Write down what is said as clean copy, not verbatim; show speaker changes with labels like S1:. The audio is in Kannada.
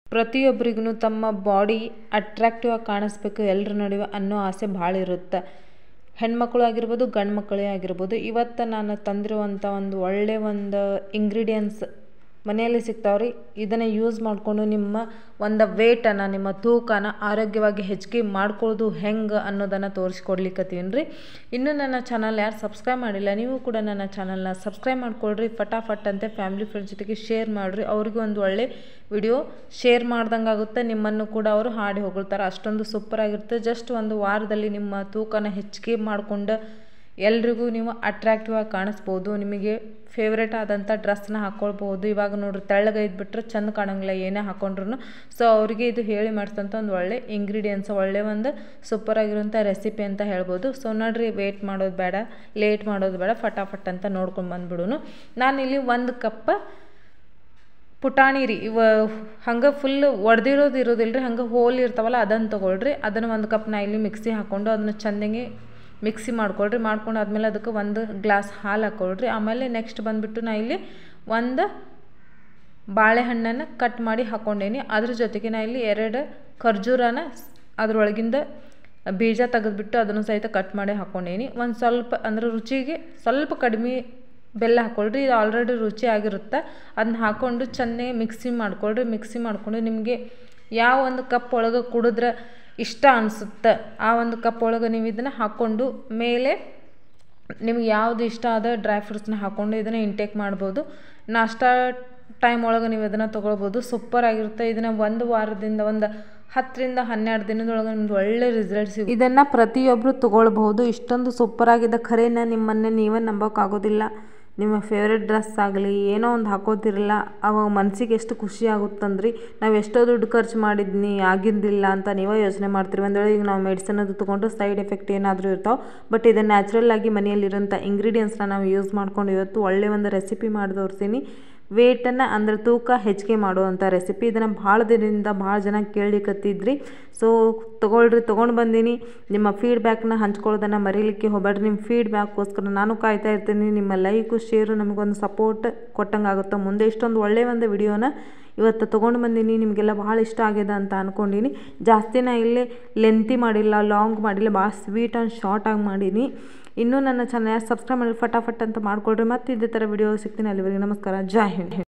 S1: ಪ್ರತಿಯೊಬ್ಬರಿಗೂ ತಮ್ಮ ಬಾಡಿ ಅಟ್ರಾಕ್ಟಿವ್ ಆಗಿ ಕಾಣಿಸ್ಬೇಕು ಎಲ್ಲರ ನಡುವೆ ಅನ್ನೋ ಆಸೆ ಭಾಳ ಇರುತ್ತೆ. ಹೆಣ್ಮಕ್ಳು ಆಗಿರ್ಬೋದು, ಗಂಡು ಮಕ್ಕಳೇ ಆಗಿರ್ಬೋದು. ಇವತ್ತು ನಾನು ತಂದಿರುವಂಥ ಒಂದು ಒಳ್ಳೆ ಒಂದು ಇಂಗ್ರೀಡಿಯೆಂಟ್ಸ್ ಮನೆಯಲ್ಲಿ ಸಿಗ್ತಾವ್ರಿ. ಇದನ್ನು ಯೂಸ್ ಮಾಡಿಕೊಂಡು ನಿಮ್ಮ ಒಂದು ವೇಟನ್ನು, ನಿಮ್ಮ ತೂಕನ ಆರೋಗ್ಯವಾಗಿ ಹೆಚ್ಚಿಗೆ ಮಾಡ್ಕೊಳ್ಳೋದು ಹೆಂಗೆ ಅನ್ನೋದನ್ನು ತೋರಿಸ್ಕೊಡ್ಲಿಕ್ಕತ್ತೀನಿ ರೀ. ಇನ್ನೂ ನನ್ನ ಚಾನಲ್ ಯಾರು ಸಬ್ಸ್ಕ್ರೈಬ್ ಮಾಡಿಲ್ಲ, ನೀವು ಕೂಡ ನನ್ನ ಚಾನಲ್ನ ಸಬ್ಸ್ಕ್ರೈಬ್ ಮಾಡ್ಕೊಳ್ರಿ. ಫಟಾಫಟ್ ಅಂತೆ ಫ್ಯಾಮಿಲಿ ಫ್ರೆಂಡ್ಸ್ ಜೊತೆಗೆ ಶೇರ್ ಮಾಡಿರಿ. ಅವ್ರಿಗೂ ಒಂದು ಒಳ್ಳೆ ವಿಡಿಯೋ ಶೇರ್ ಮಾಡ್ದಂಗೆ ಆಗುತ್ತೆ. ನಿಮ್ಮನ್ನು ಕೂಡ ಅವರು ಹಾಡಿ ಹೊಗಳ್ತಾರೆ, ಅಷ್ಟೊಂದು ಸೂಪರಾಗಿರುತ್ತೆ. ಜಸ್ಟ್ ಒಂದು ವಾರದಲ್ಲಿ ನಿಮ್ಮ ತೂಕನ ಹೆಚ್ಚಿಗೆ ಮಾಡಿಕೊಂಡು ಎಲ್ರಿಗೂ ನೀವು ಅಟ್ರಾಕ್ಟಿವ್ ಆಗಿ ಕಾಣಿಸ್ಬೋದು. ನಿಮಗೆ ಫೇವ್ರೇಟ್ ಆದಂಥ ಡ್ರೆಸ್ನ ಹಾಕ್ಕೊಳ್ಬೋದು. ಇವಾಗ ನೋಡ್ರಿ ತೆಳ್ಳಗೆ ಇದ್ಬಿಟ್ರೆ ಚೆಂದ ಕಾಣೋಂಗಿಲ್ಲ ಏನೇ ಹಾಕ್ಕೊಂಡ್ರು. ಸೊ ಅವರಿಗೆ ಇದು ಹೇಳಿ ಮಾಡಿಸೋಂಥ ಒಂದು ಒಳ್ಳೆ ಇಂಗ್ರೀಡಿಯೆಂಟ್ಸ್, ಒಳ್ಳೆ ಒಂದು ಸೂಪರಾಗಿರೋಂಥ ರೆಸಿಪಿ ಅಂತ ಹೇಳ್ಬೋದು. ಸೊ ನೋಡ್ರಿ, ಲೇಟ್ ಮಾಡೋದು ಬೇಡ, ಫಟಾಫಟ್ ಅಂತ ನೋಡ್ಕೊಂಡು ಬಂದ್ಬಿಡೋನು. ನಾನಿಲ್ಲಿ 1 ಕಪ್ ಪುಟಾಣಿ ರೀ, ಹಂಗೆ ಫುಲ್ ಒಡೆದಿರೋದು ಇರೋದಿಲ್ಲ ರೀ, ಹಂಗೆ ಹೋಲ್ ಇರ್ತಾವಲ್ಲ ಅದನ್ನು ತೊಗೊಳ್ರಿ. ಅದನ್ನು 1 ಕಪ್ ನಾ ಇಲ್ಲಿ ಮಿಕ್ಸಿ ಹಾಕ್ಕೊಂಡು ಅದನ್ನು ಚೆಂದಂಗೆ ಮಿಕ್ಸಿ ಮಾಡ್ಕೊಳ್ರಿ. ಮಾಡ್ಕೊಂಡು ಆದಮೇಲೆ ಅದಕ್ಕೆ 1 ಗ್ಲಾಸ್ ಹಾಲು ಹಾಕ್ಕೊಳ್ರಿ. ಆಮೇಲೆ ನೆಕ್ಸ್ಟ್ ಬಂದುಬಿಟ್ಟು ನಾ ಇಲ್ಲಿ 1 ಬಾಳೆಹಣ್ಣನ್ನು ಕಟ್ ಮಾಡಿ ಹಾಕ್ಕೊಂಡೇನಿ. ಅದ್ರ ಜೊತೆಗೆ ನಾ ಇಲ್ಲಿ 2 ಖರ್ಜೂರನ ಅದ್ರೊಳಗಿಂದ ಬೀಜ ತೆಗೆದುಬಿಟ್ಟು ಅದನ್ನು ಸಹಿತ ಕಟ್ ಮಾಡಿ ಹಾಕ್ಕೊಂಡೇನಿ. ಒಂದು ಸ್ವಲ್ಪ ಅಂದರೆ ರುಚಿಗೆ ಸ್ವಲ್ಪ ಕಡಿಮೆ ಬೆಲ್ಲ ಹಾಕ್ಕೊಳ್ರಿ. ಇದು ಆಲ್ರೆಡಿ ರುಚಿ ಆಗಿರುತ್ತೆ. ಅದನ್ನ ಹಾಕ್ಕೊಂಡು ಚೆನ್ನಾಗಿ ಮಿಕ್ಸಿ ಮಾಡ್ಕೊಳ್ರಿ. ಮಿಕ್ಸಿ ಮಾಡ್ಕೊಂಡು ನಿಮಗೆ ಯಾವ ಒಂದು ಕಪ್ ಒಳಗೆ ಕುಡಿದ್ರೆ ಇಷ್ಟ ಅನಿಸುತ್ತೆ ಆ ಒಂದು ಕಪ್ ಒಳಗೆ ನೀವು ಇದನ್ನು ಹಾಕ್ಕೊಂಡು ಮೇಲೆ ನಿಮ್ಗೆ ಯಾವುದು ಇಷ್ಟ ಆದ ಡ್ರೈ ಫ್ರೂಟ್ಸ್ನ ಹಾಕ್ಕೊಂಡು ಇದನ್ನು ಇಂಟೇಕ್ ಮಾಡ್ಬೋದು. ನಾಷ್ಟಾ ಟೈಮ್ ಒಳಗೆ ನೀವು ಇದನ್ನು ತೊಗೊಳ್ಬೋದು. ಸೂಪರಾಗಿರುತ್ತೆ. ಇದನ್ನು 1 ವಾರದಿಂದ ಒಂದು 10 ರಿಂದ 12 ದಿನದೊಳಗೆ ನಿಮ್ದು ಒಳ್ಳೆ ರಿಸಲ್ಟ್ ಸಿಗುತ್ತೆ. ಇದನ್ನು ಪ್ರತಿಯೊಬ್ಬರು ತೊಗೊಳ್ಬಹುದು. ಇಷ್ಟೊಂದು ಸೂಪರಾಗಿದೆ, ಖರೇನ ನಿಮ್ಮನ್ನೇ ನೀವೇ ನಂಬೋಕ್ಕಾಗೋದಿಲ್ಲ. ನಿಮ್ಮ ಫೇವ್ರೇಟ್ ಡ್ರೆಸ್ ಆಗಲಿ ಏನೋ ಒಂದು ಹಾಕೋತಿರಲ್ಲ, ಅವಾಗ ಮನಸ್ಸಿಗೆ ಎಷ್ಟು ಖುಷಿ ಆಗುತ್ತಂದ್ರಿ. ನಾವು ಎಷ್ಟೋ ದುಡ್ಡು ಖರ್ಚು ಮಾಡಿದ್ನಿ ಆಗಿದ್ದಿಲ್ಲ ಅಂತ ನೀವೇ ಯೋಚನೆ ಮಾಡ್ತೀರಿ. ಒಂದು ವೇಳೆ ಈಗ ನಾವು ಮೆಡಿಸಿನ್ ಅದು ತೊಗೊಂಡ್ರೆ ಸೈಡ್ ಎಫೆಕ್ಟ್ ಏನಾದರೂ ಇರ್ತಾವೆ. ಬಟ್ ಇದನ್ನು ನ್ಯಾಚುರಲ್ ಆಗಿ ಮನೆಯಲ್ಲಿರೋಂಥ ಇಂಗ್ರೀಡಿಯೆಂಟ್ಸ್ನ ನಾವು ಯೂಸ್ ಮಾಡ್ಕೊಂಡು ಇವತ್ತು ಒಳ್ಳೆ ಒಂದು ರೆಸಿಪಿ ಮಾಡಿ ತೋರಿಸ್ತೀನಿ. ವೇಟನ್ನು ಅಂದರೆ ತೂಕ ಹೆಚ್ಚಿಗೆ ಮಾಡುವಂಥ ರೆಸಿಪಿ. ಇದನ್ನು ಭಾಳ ದಿನದಿಂದ ಭಾಳ ಜನ ಕೇಳಲಿಕ್ಕತ್ತಿದ್ರಿ. ಸೊ ತೊಗೊಂಡು ಬಂದೀನಿ. ನಿಮ್ಮ ಫೀಡ್ಬ್ಯಾಕ್ನ ಹಂಚ್ಕೊಳ್ಳೋದನ್ನು ಮರೀಲಿಕ್ಕೆ ಹೋಗಬೇಡ್ರಿ. ನಿಮ್ಮ ಫೀಡ್ಬ್ಯಾಕ್ಗೋಸ್ಕರ ನಾನು ಕಾಯ್ತಾ ಇರ್ತೀನಿ. ನಿಮ್ಮ ಲೈಕು ಶೇರು ನಮಗೊಂದು ಸಪೋರ್ಟ್ ಕೊಟ್ಟಂಗೆ ಆಗುತ್ತೆ. ಮುಂದೆ ಇಷ್ಟೊಂದು ಒಳ್ಳೆಯ ಒಂದು ವಿಡಿಯೋನ ಇವತ್ತು ತೊಗೊಂಡು ಬಂದೀನಿ. ನಿಮಗೆಲ್ಲ ಭಾಳ ಇಷ್ಟ ಆಗಿದೆ ಅಂತ ಅಂದ್ಕೊಂಡೀನಿ. ಜಾಸ್ತಿನ ಇಲ್ಲೇ ಲೆಂತಿ ಮಾಡಿಲ್ಲ, ಲಾಂಗ್ ಮಾಡಿಲ್ಲ, ಭಾಳ ಸ್ವೀಟ್ ಆ್ಯಂಡ್ ಶಾರ್ಟಾಗಿ ಮಾಡೀನಿ. ಇನ್ನೂ ನನ್ನ ಚಾನಲ್ ಸಬ್ಸ್ಕ್ರೈಬ್ ಮಾಡಿ ಫಟಾಫಟ್ ಅಂತ ಮಾಡ್ಕೊಳ್ರಿ. ಮತ್ತೆ ಇದೇ ಥರ ವಿಡಿಯೋ ಸಿಗ್ತೀನಿ. ಅಲ್ಲಿವರೆಗೆ ನಮಸ್ಕಾರ, ಜೈ ಹಿಂದ್.